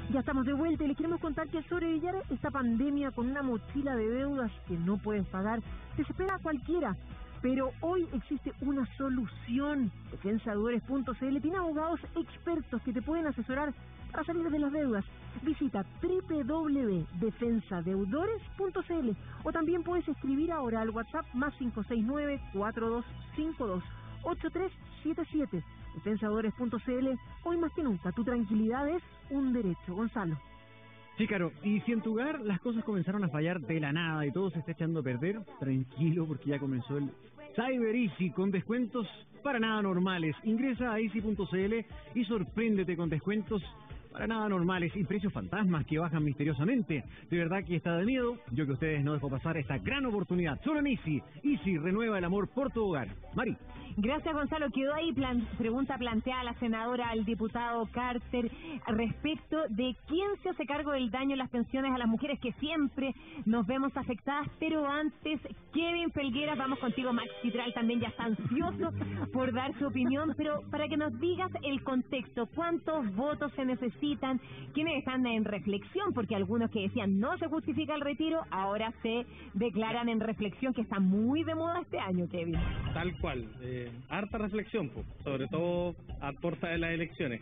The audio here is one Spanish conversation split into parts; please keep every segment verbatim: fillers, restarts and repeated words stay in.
Ya estamos de vuelta y les queremos contar que sobrevivir esta pandemia con una mochila de deudas que no puedes pagar desespera a cualquiera. Pero hoy existe una solución. Defensadores punto c l tiene abogados expertos que te pueden asesorar para salir de las deudas. Visita doble u doble u doble u punto defensa deudores punto c l o también puedes escribir ahora al WhatsApp más cinco seis nueve, cuatro dos cinco dos, ocho tres siete siete. Defensadores punto c l, hoy más que nunca, tu tranquilidad es un derecho. Gonzalo. Sí, Caro, y si en tu hogar las cosas comenzaron a fallar de la nada y todo se está echando a perder, tranquilo porque ya comenzó el Cyber Easy con descuentos para nada normales. Ingresa a easy punto c l y sorpréndete con descuentos para nada normales y precios fantasmas que bajan misteriosamente. De verdad que está de miedo. Yo que ustedes no dejo pasar esta gran oportunidad. Solo en Easy. Easy renueva el amor por tu hogar. Mari. Gracias, Gonzalo. Quedó ahí plan, pregunta planteada a la senadora, al diputado Carter, respecto de quién se hace cargo del daño en las pensiones a las mujeres, que siempre nos vemos afectadas. Pero antes, Kevin Felguera, vamos contigo. Max Chitral también ya está ansioso por dar su opinión, pero para que nos digas el contexto, ¿cuántos votos se necesitan? ¿Quiénes están en reflexión? Porque algunos que decían no se justifica el retiro, ahora se declaran en reflexión, que está muy de moda este año, Kevin. Tal cual. Eh, harta reflexión, pues, sobre todo a puerta de las elecciones.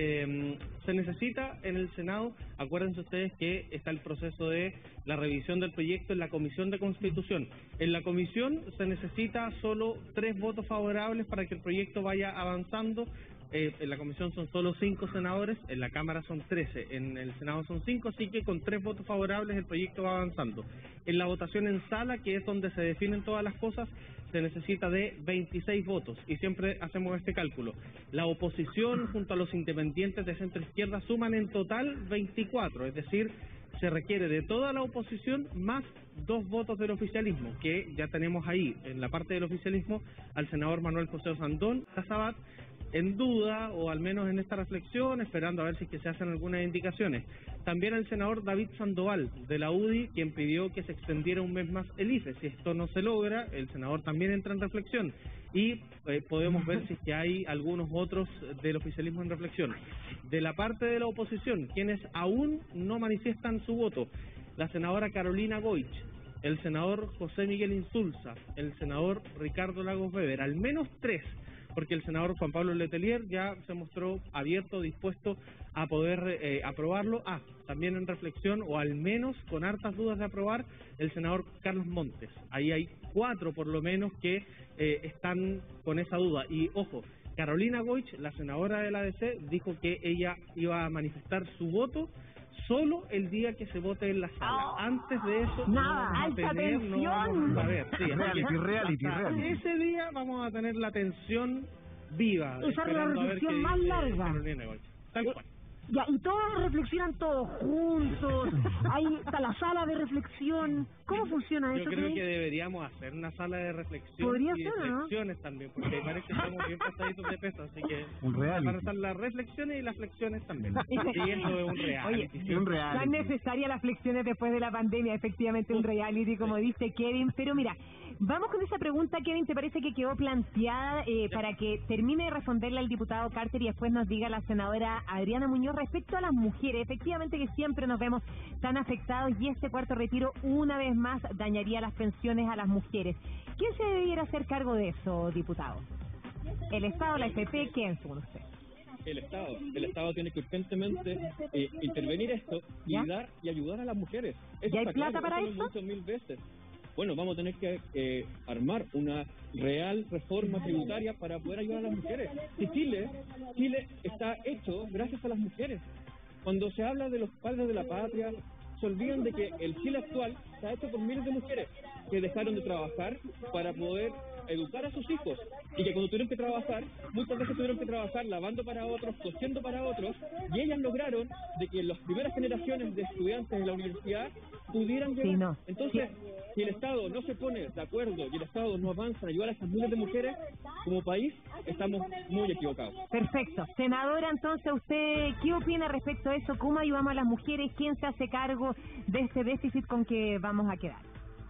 Eh, se necesita en el Senado, acuérdense ustedes que está el proceso de la revisión del proyecto en la Comisión de Constitución. En la Comisión se necesita solo tres votos favorables para que el proyecto vaya avanzando. Eh, en la Comisión son solo cinco senadores, en la Cámara son trece, en el Senado son cinco, así que con tres votos favorables el proyecto va avanzando. En la votación en sala, que es donde se definen todas las cosas, se necesita de veintiséis votos, y siempre hacemos este cálculo. La oposición junto a los independientes de centro izquierda suman en total veinticuatro, es decir, se requiere de toda la oposición más dos votos del oficialismo, que ya tenemos ahí, en la parte del oficialismo, al senador Manuel José Osandón Casabat, en duda, o al menos en esta reflexión, esperando a ver si es que se hacen algunas indicaciones. También el senador David Sandoval, de la U D I, quien pidió que se extendiera un mes más el I F E. Si esto no se logra, el senador también entra en reflexión. Y eh, podemos ver si es que hay algunos otros del oficialismo en reflexión. De la parte de la oposición, quienes aún no manifiestan su voto, la senadora Carolina Goich, el senador José Miguel Insulza, el senador Ricardo Lagos Weber, al menos tres, porque el senador Juan Pablo Letelier ya se mostró abierto, dispuesto a poder eh, aprobarlo. Ah, también en reflexión, o al menos con hartas dudas de aprobar, el senador Carlos Montes. Ahí hay cuatro por lo menos que eh, están con esa duda. Y ojo, Carolina Goich, la senadora de la A D C, dijo que ella iba a manifestar su voto solo el día que se vote en la sala. Oh, antes de eso, nada, no alta tener, tensión. No vamos a ver. Sí, reality, reality, reality. Ese día vamos a tener la tensión viva. Esa es la reflexión más larga. Tal cual. Ya, y todos reflexionan todos juntos, ahí está la sala de reflexión. ¿Cómo funciona eso? Yo creo que deberíamos hacer una sala de reflexión. Podría y ser, de reflexiones, ¿no? También, porque parece que estamos bien pasaditos de peso, así que un reality. Van a estar las reflexiones y las flexiones también. Y eso es un reality. Oye, sí, un reality. Tan necesarias las flexiones después de la pandemia, efectivamente un reality, como dice Kevin. Pero mira, vamos con esa pregunta, Kevin, ¿te parece que quedó planteada eh, para que termine de responderle al diputado Carter y después nos diga la senadora Adriana Muñoz respecto a las mujeres? Efectivamente que siempre nos vemos tan afectados y este cuarto retiro una vez más dañaría las pensiones a las mujeres. ¿Quién se debiera hacer cargo de eso, diputado? ¿El Estado, la F P? ¿Quién, según usted? El Estado. El Estado tiene que urgentemente eh, intervenir esto y ¿Ya? dar y ayudar a las mujeres. Eso ¿Ya hay está plata claro, para eso? eso? Lo hemos dicho mil veces. Bueno, vamos a tener que eh, armar una real reforma tributaria para poder ayudar a las mujeres. Y Chile, Chile está hecho gracias a las mujeres. Cuando se habla de los padres de la patria, se olvidan de que el Chile actual está hecho por miles de mujeres que dejaron de trabajar para poder educar a sus hijos, y que cuando tuvieron que trabajar, muchas veces tuvieron que trabajar lavando para otros, cosiendo para otros, y ellas lograron de que las primeras generaciones de estudiantes de la universidad pudieran llegar. Sí, no. Entonces, sí. Si el Estado no se pone de acuerdo y el Estado no avanza en ayudar a estas miles de mujeres, como país estamos muy equivocados. Perfecto. Senadora, entonces, ¿usted qué opina respecto a eso? ¿Cómo ayudamos a las mujeres? ¿Quién se hace cargo de este déficit con que vamos a quedar?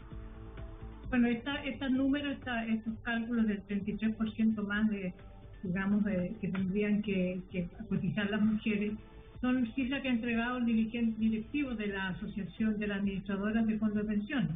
Bueno, esta, estos números, esta, estos cálculos del treinta y tres por ciento más de, digamos, de, que tendrían que, que cotizar las mujeres, Son cifras que ha entregado el directivo de la Asociación de las Administradoras de Fondos de Pensiones.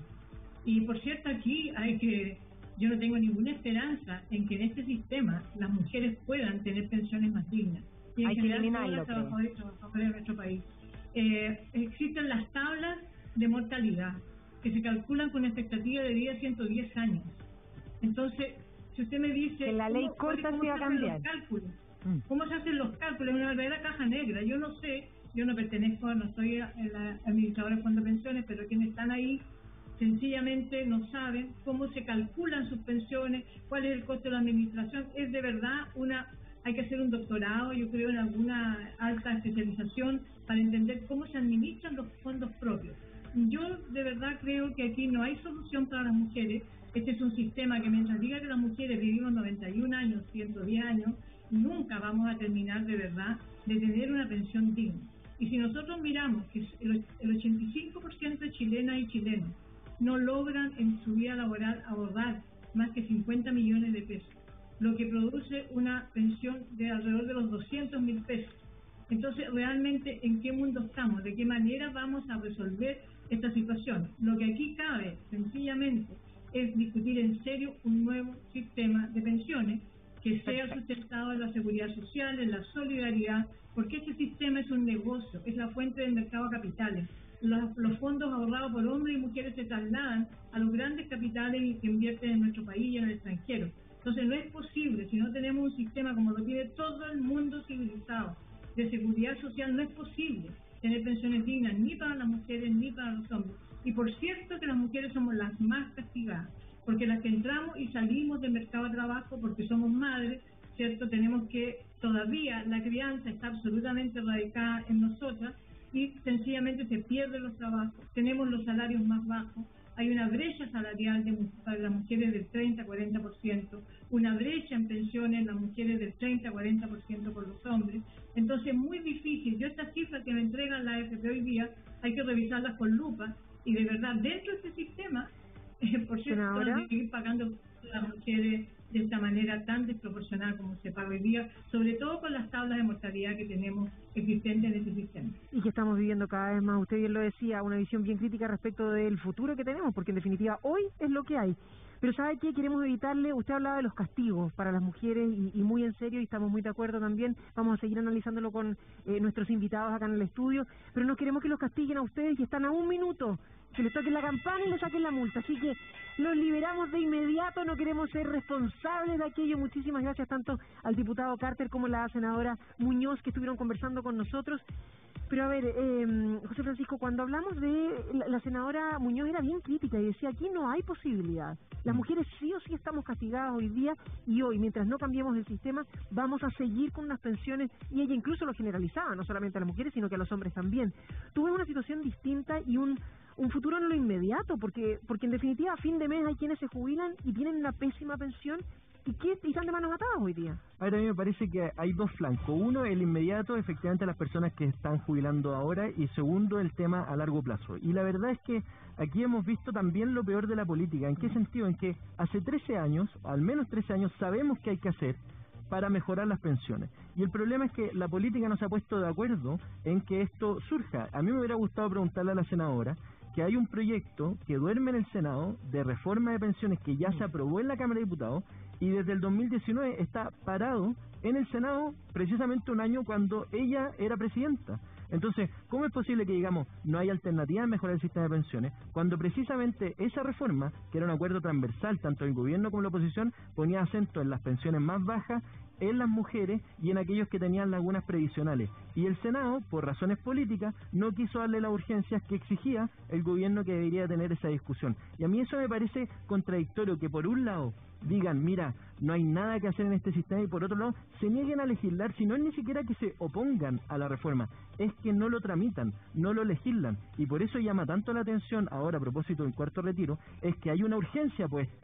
Y por cierto, aquí hay que, yo no tengo ninguna esperanza en que en este sistema las mujeres puedan tener pensiones más dignas. Y en hay general que todas las trabajadoras y trabajadores de nuestro país. Eh, existen las tablas de mortalidad que se calculan con una expectativa de vida de ciento diez años. Entonces, si usted me dice que la ley ¿cómo, corta cómo se va a se hacen cambiar. los cálculos? Mm. ¿Cómo se hacen los cálculos? Es una verdadera caja negra. Yo no sé, yo no pertenezco, no soy la administradora de fondos de pensiones, pero quienes están ahí sencillamente no saben cómo se calculan sus pensiones, cuál es el costo de la administración. Es de verdad una... Hay que hacer un doctorado, yo creo, en alguna alta especialización para entender cómo se administran los fondos propios. Yo de verdad creo que aquí no hay solución para las mujeres. Este es un sistema que mientras diga que las mujeres vivimos noventa y un años, ciento diez años, nunca vamos a terminar de verdad de tener una pensión digna. Y si nosotros miramos que el ochenta y cinco por ciento de chilenas y chilenos no logran en su vida laboral ahorrar más que cincuenta millones de pesos, lo que produce una pensión de alrededor de los doscientos mil pesos. Entonces, realmente, ¿en qué mundo estamos? ¿De qué manera vamos a resolver esta situación? Lo que aquí cabe, sencillamente, es discutir en serio un nuevo sistema de pensiones que sea sustentado en la seguridad social, en la solidaridad, porque este sistema es un negocio, es la fuente del mercado de capitales. Los, los fondos ahorrados por hombres y mujeres se trasladan a los grandes capitales que invierten en nuestro país y en el extranjero. Entonces no es posible, si no tenemos un sistema como lo tiene todo el mundo civilizado, de seguridad social, no es posible tener pensiones dignas ni para las mujeres ni para los hombres. Y por cierto que las mujeres somos las más castigadas, porque las que entramos y salimos del mercado de trabajo porque somos madres, ¿cierto? Tenemos que, todavía la crianza está absolutamente radicada en nosotras y sencillamente se pierden los trabajos, tenemos los salarios más bajos. Hay una brecha salarial de, para las mujeres del treinta a cuarenta por ciento, una brecha en pensiones en las mujeres del treinta a cuarenta por ciento por los hombres. Entonces es muy difícil. Yo estas cifras que me entregan la A F P hoy día hay que revisarlas con lupa y de verdad dentro de este sistema, eh, por cierto, van a seguir pagando las mujeres de esta manera tan desproporcionada como se paga hoy día, sobre todo con las tablas de mortalidad que tenemos existentes en este sistema. Y que estamos viviendo cada vez más, usted bien lo decía, una visión bien crítica respecto del futuro que tenemos, porque en definitiva hoy es lo que hay. Pero ¿sabe qué? Queremos evitarle, usted hablaba de los castigos para las mujeres y, y muy en serio, y estamos muy de acuerdo también, vamos a seguir analizándolo con eh, nuestros invitados acá en el estudio, pero no queremos que los castiguen a ustedes y están a un minuto, se les toquen la campana y les saquen la multa, así que los liberamos de inmediato, no queremos ser responsables de aquello. Muchísimas gracias tanto al diputado Carter como a la senadora Muñoz que estuvieron conversando con nosotros. Pero a ver, eh, José Francisco, cuando hablamos de la, la senadora Muñoz era bien crítica y decía, aquí no hay posibilidad. Las mujeres sí o sí estamos castigadas hoy día y hoy, mientras no cambiemos el sistema, vamos a seguir con unas pensiones, y ella incluso lo generalizaba, no solamente a las mujeres, sino que a los hombres también. Tuve una situación distinta y un un futuro en lo inmediato, porque porque en definitiva a fin de mes hay quienes se jubilan y tienen una pésima pensión y que y están de manos atadas hoy día. A ver, a mí me parece que hay dos flancos. Uno, el inmediato, efectivamente, las personas que están jubilando ahora, y segundo, el tema a largo plazo. Y la verdad es que aquí hemos visto también lo peor de la política. ¿En qué sentido? En que hace trece años, al menos trece años, sabemos qué hay que hacer para mejorar las pensiones. Y el problema es que la política no se ha puesto de acuerdo en que esto surja. A mí me hubiera gustado preguntarle a la senadora que hay un proyecto que duerme en el Senado de reforma de pensiones que ya se aprobó en la Cámara de Diputados y desde el dos mil diecinueve está parado en el Senado precisamente un año cuando ella era presidenta. Entonces, ¿cómo es posible que digamos no hay alternativa a mejorar el sistema de pensiones cuando precisamente esa reforma, que era un acuerdo transversal tanto del gobierno como la oposición, ponía acento en las pensiones más bajas, en las mujeres y en aquellos que tenían lagunas previsionales? Y el Senado, por razones políticas, no quiso darle las urgencias que exigía el gobierno que debería tener esa discusión. Y a mí eso me parece contradictorio, que por un lado digan, mira, no hay nada que hacer en este sistema, y por otro lado se nieguen a legislar. Si no es ni siquiera que se opongan a la reforma, es que no lo tramitan, no lo legislan, y por eso llama tanto la atención ahora a propósito del cuarto retiro, es que hay una urgencia puesta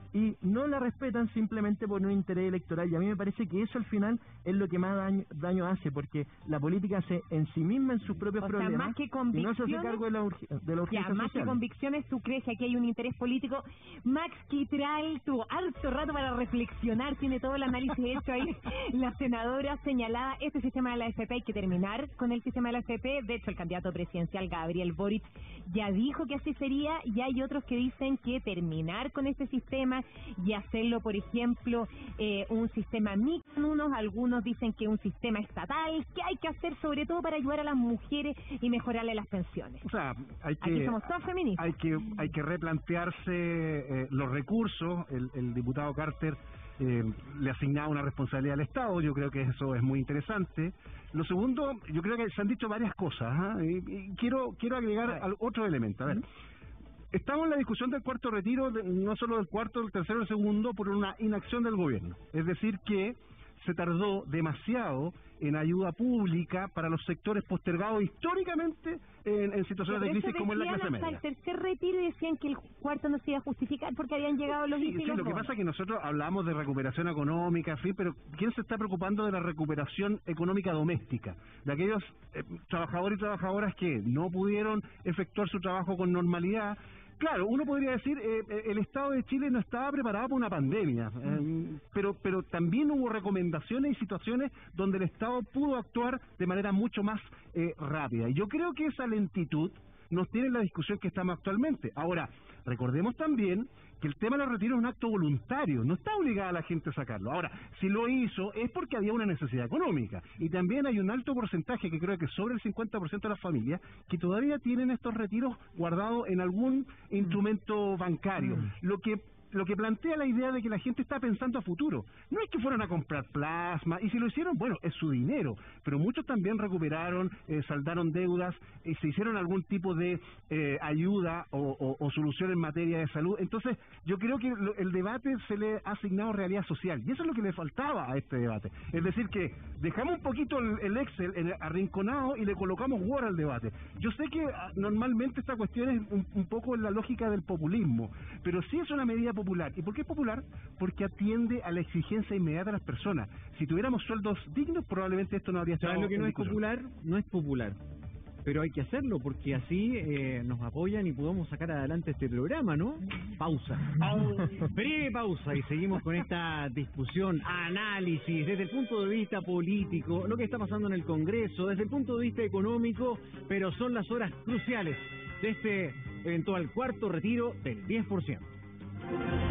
y no la respetan simplemente por un interés electoral. Y a mí me parece que eso al final es lo que más daño, daño hace, porque la política se en sí misma en sus propios o problemas sea, más que y no se hace cargo de la, urg de la urgencia ya, más social. que convicciones, ¿tú crees que aquí hay un interés político? Max Quitral tuvo harto rato para reflexionar, tiene todo el análisis hecho ahí. La senadora señalaba, este sistema de la A F P hay que terminar con el sistema de la A F P. De hecho, el candidato presidencial Gabriel Boric ya dijo que así sería, y hay otros que dicen que terminar con este sistema y hacerlo, por ejemplo, eh, un sistema mixto. Unos, algunos dicen que un sistema estatal. ¿Qué hay que hacer sobre todo para ayudar a las mujeres y mejorarle las pensiones? O sea, hay que, aquí somos todos feministas. Hay que, hay que replantearse eh, los recursos. El, el diputado Carter eh, le asignaba una responsabilidad al Estado. Yo creo que eso es muy interesante. Lo segundo, yo creo que se han dicho varias cosas, ¿eh? y, y quiero quiero agregar otro elemento. A ver, estamos en la discusión del cuarto retiro, de, no solo del cuarto, del tercero, del segundo, por una inacción del gobierno. Es decir, que se tardó demasiado en ayuda pública para los sectores postergados históricamente en, en situaciones de crisis como es la clase media. Hasta el tercer retiro decían que el cuarto no se iba a justificar porque habían llegado los sí, sí, lo que pasa es que nosotros hablamos de recuperación económica, en fin, pero ¿quién se está preocupando de la recuperación económica doméstica? De aquellos eh, trabajadores y trabajadoras que no pudieron efectuar su trabajo con normalidad. Claro, uno podría decir, eh, el Estado de Chile no estaba preparado para una pandemia, eh, pero pero también hubo recomendaciones y situaciones donde el Estado pudo actuar de manera mucho más eh, rápida. Y yo creo que esa lentitud nos tiene en la discusión que estamos actualmente. Ahora, recordemos también que el tema de los retiros es un acto voluntario, no está obligada a la gente a sacarlo. Ahora, si lo hizo es porque había una necesidad económica, y también hay un alto porcentaje, que creo que sobre el cincuenta por ciento de las familias, que todavía tienen estos retiros guardados en algún instrumento bancario, mm. lo que lo que plantea la idea de que la gente está pensando a futuro. No es que fueran a comprar plasma, y si lo hicieron, bueno, es su dinero, pero muchos también recuperaron, eh, saldaron deudas, y se hicieron algún tipo de eh, ayuda o, o, o solución en materia de salud. Entonces, yo creo que lo, el debate se le ha asignado realidad social, y eso es lo que le faltaba a este debate. Es decir, que dejamos un poquito el, el Excel en el arrinconado y le colocamos Word al debate. Yo sé que a, normalmente esta cuestión es un, un poco en la lógica del populismo, pero sí es una medida popular. ¿Y por qué es popular? Porque atiende a la exigencia inmediata de las personas. Si tuviéramos sueldos dignos, probablemente esto no habría estado. ¿Sabes lo que no es discusión? popular? No es popular. Pero hay que hacerlo porque así eh, nos apoyan y podemos sacar adelante este programa, ¿no? Pausa. Breve pausa y seguimos con esta discusión, análisis desde el punto de vista político, lo que está pasando en el Congreso, desde el punto de vista económico, pero son las horas cruciales de este eventual cuarto retiro del diez por ciento.